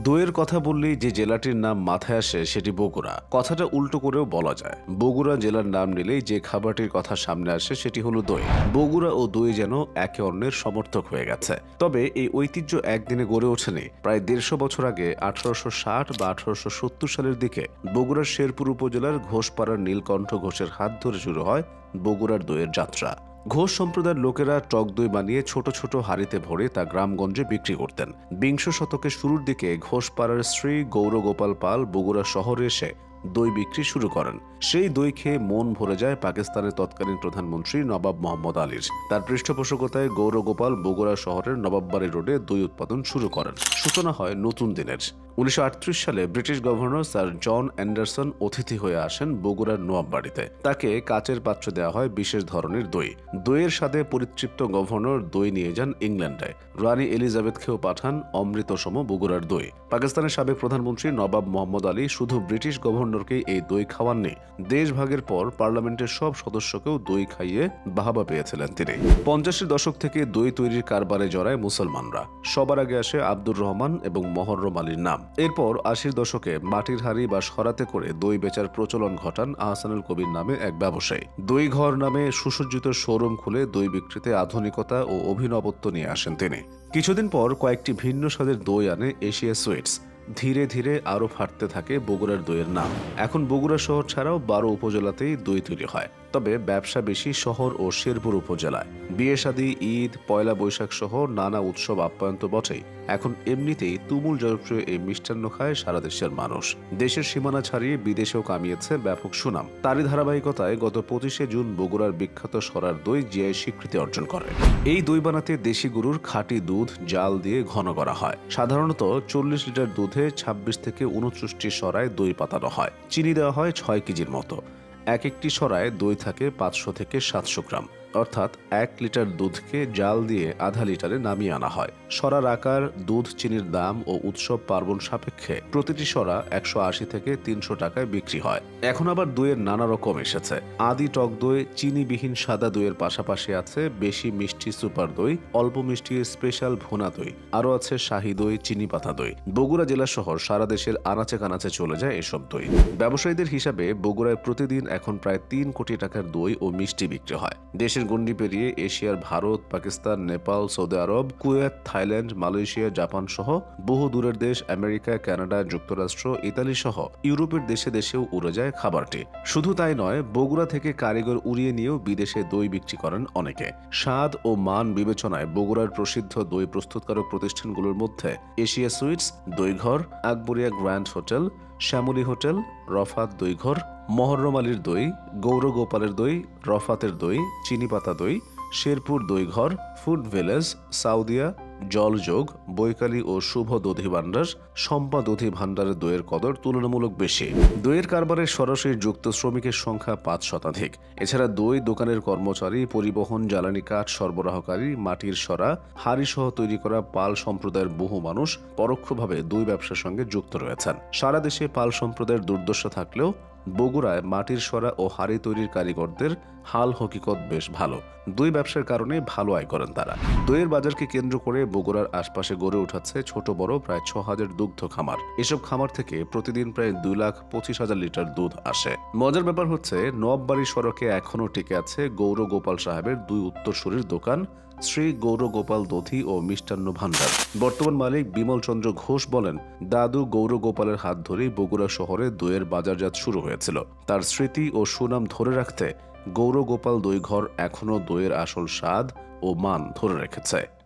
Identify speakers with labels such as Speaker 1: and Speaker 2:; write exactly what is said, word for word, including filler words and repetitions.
Speaker 1: দইয়ের কথা বললেই যে জেলাটির নাম মাথায় আসে সেটি বগুড়া। কথাটা উল্টো করেও বলা যায়, বগুড়া জেলার নাম নিলেই যে খাবারটির কথা সামনে আসে সেটি হলো দই। বগুড়া ও দই যেন একে অন্যের সমর্থক হয়ে গেছে। তবে এই ঐতিহ্য একদিনে গড়ে ওঠেনি। প্রায় দেড়শো বছর আগে আঠারোশো ষাট বা আঠারোশো সত্তর সালের দিকে বগুড়ার শেরপুর উপজেলার ঘোষপাড়ার নীলকণ্ঠ ঘোষের হাত ধরে শুরু হয় বগুড়ার দইয়ের যাত্রা। ঘোষ সম্প্রদায়ের লোকেরা টক দই বানিয়ে ছোট ছোট হাড়িতে ভরে তা গ্রামগঞ্জে বিক্রি করতেন। বিংশ শতকের শুরুর দিকে ঘোষপাড়ার শ্রী গৌরগোপাল পাল বগুড়া শহরে এসে দই বিক্রি শুরু করেন। সেই দই খেয়ে মন ভরে যায় পাকিস্তানের তৎকালীন প্রধানমন্ত্রী নবাব মোহাম্মদ আলীর। তার পৃষ্ঠপোষকতায় গৌরগোপাল বগুড়া শহরের নবাববাড়ি রোডে দই উৎপাদন শুরু করেন। সূচনা হয় নতুন দিনের। উনিশশো আটত্রিশ সালে British governor sir John Anderson অতিথি হয়ে আসেন বগুড়ার নবাববাড়িতে। তাকে কাচের পাত্রে দেওয়া হয় বিশেষ ধরনের দই। দইয়ের স্বাদে পরিতৃপ্ত গভর্নর দই নিয়ে যান ইংল্যান্ডে। রানী এলিজাবেথকেও পাঠান অমৃতসম বগুড়ার দই। পাকিস্তানের সাবেক প্রধানমন্ত্রী নবাব মোহাম্মদ আলী শুধু ব্রিটিশ গভর্নরকে এই দই খাওয়াননি, দেশভাগের পর পার্লামেন্টের সব সদস্যকেও দই খাইয়ে বাহাবা পেয়েছিলেন তিনি। পঞ্চাশের দশক থেকে দই তৈরির কারবারে জড়ায় মুসলমানরা। সবার আগে আসে আব্দুর রহমান এবং মহররম আলীর নাম। এরপর আশির দশকে মাটির হাড়ি বা সরাতে করে দই বেচার প্রচলন ঘটান আহসানুল কবির নামে এক ব্যবসায়ী। দই ঘর নামে সুসজ্জিত শোরুম খুলে দই বিক্রিতে আধুনিকতা ও অভিনবত্ব নিয়ে আসেন তিনি। কিছুদিন পর কয়েকটি ভিন্ন স্বাদের দই আনে এশিয়া সুইটস। ধীরে ধীরে আরও ফাটতে থাকে বগুড়ার দইয়ের নাম। এখন বগুড়া শহর ছাড়াও বারো উপজেলাতেই দই তৈরি হয়, তবে ব্যবসা বেশি শহর ও শেরপুর উপজেলায়। বিয়ে শাদী, ঈদ, পয়লা বৈশাখ সহ নানা উৎসব আপ্যায়ন তো বটেই, এখন এমনিতেই তুমুল জনপ্রিয় এই মিষ্টান্ন খায় সারা দেশের মানুষ। দেশের সীমানা ছাড়িয়ে বিদেশেও কামিয়েছে ব্যাপক সুনাম। তারই ধারাবাহিকতায় গত পঁচিশে জুন বগুড়ার বিখ্যাত সরার দই জিআই স্বীকৃতি অর্জন করে। এই দই বানাতে দেশি গরুর খাঁটি দুধ জাল দিয়ে ঘন করা হয়। সাধারণত চল্লিশ লিটার দুধে ছাব্বিশ থেকে উনত্রিশটি সরায় দই পাতানো হয়। চিনি দেওয়া হয় ছয় কেজির মতো। এক একটি সরায় দই থাকে পাঁচশো থেকে সাতশো গ্রাম, অর্থাৎ এক লিটার দুধকে জাল দিয়ে আধা লিটারে নামিয়ে আনা হয়। সরার আকার, দুধ, চিনির দাম ও উৎসব পার্বণ সাপেক্ষে প্রতিটি সরা একশো আশি থেকে তিনশো টাকায় বিক্রি হয়। এখন আবার দইয়ের নানা রকম এসেছে। আদি টক দই, চিনিবিহীন সাদা দইয়ের পাশাপাশি আছে বেশি মিষ্টি সুপার দই, অল্প মিষ্টি স্পেশাল ভুনা দই, আরও আছে শাহী দই, চিনি পাতা দই। বগুড়া জেলা শহর সারা দেশের আনাচে কানাচে চলে যায় এসব দই। ব্যবসায়ীদের হিসাবে বগুড়ায় প্রতিদিন এখন প্রায় তিন কোটি টাকার দই ও মিষ্টি বিক্রি হয়। দেশের গণ্ডি পেরিয়ে এশিয়ার ভারত, পাকিস্তান, নেপাল, সৌদি আরব, কুয়েত, থাইল্যান্ড, মালয়েশিয়া, জাপান সহ বহু দূরের দেশ আমেরিকা, কানাডা, যুক্তরাষ্ট্র, ইতালি সহ ইউরোপের দেশে দেশেও উড়ে যায় খাবারটি। শুধু তাই নয়, বগুড়া থেকে কারিগর উড়িয়ে নিয়েও বিদেশে দই বিক্রি করেন অনেকে। স্বাদ ও মান বিবেচনায় বগুড়ার প্রসিদ্ধ দই প্রস্তুতকারক প্রতিষ্ঠানগুলোর মধ্যে Asia sweets, Doighor, Akbaria grand hotel, Shyamoli hotel, Rafat Doighor, Muharram আলীর দই, গৌরগোপালের দই, রফাতের দই, চিনিপাতা দই, শেরপুর দইঘর, ফুড ভিলেজ, সাউদিয়া, জলযোগ, বৈকালী ও শুভ দধি ভান্ডার, শম্পা দধি ভান্ডারের দইয়ের কদর তুলনামূলক বেশি। দইয়ের কারবারে সরাসরি যুক্ত শ্রমিকের সংখ্যা পাঁচ শতাধিক। এছাড়া দই দোকানের কর্মচারী, পরিবহন, জ্বালানি কাঠ সরবরাহকারী, মাটির সরা, হাড়ি সহ তৈরি করা পাল সম্প্রদায়ের বহু মানুষ পরোক্ষভাবে দই ব্যবসার সঙ্গে যুক্ত রয়েছেন। সারা দেশে পাল সম্প্রদায়ের দুর্দশা থাকলেও বগুড়ায় মাটির সরা ও হাড়ি তৈরির কারিগরদের হাল হকিকত বেশ ভালো। দই ব্যবসার কারণে ভালো আয় করেন তারা। দইয়ের বাজারকে কেন্দ্র করে বগুড়ার আশপাশে গড়ে উঠেছে ছোট বড় প্রায় ছ হাজার দুগ্ধ খামার। এসব খামার থেকে প্রতিদিন প্রায় দুই লাখ পঁচিশ হাজার লিটার দুধ আসে। মজার ব্যাপার হচ্ছে, নবাববাড়ি সড়কে এখনও টিকে আছে গৌরগোপাল সাহেবের দুই উত্তরসূরির দোকান, শ্রী গৌরগোপাল দধি ও মিষ্টান্ন ভান্ডার। বর্তমান মালিক বিমল চন্দ্র ঘোষ বলেন, দাদু গৌরগোপালের হাত ধরেই বগুড়া শহরে দইয়ের বাজারজাত শুরু হয়েছিল। তার স্মৃতি ও সুনাম ধরে রাখতে গৌরগোপাল দইঘর এখনও দইয়ের আসল স্বাদ ও মান ধরে রেখেছে।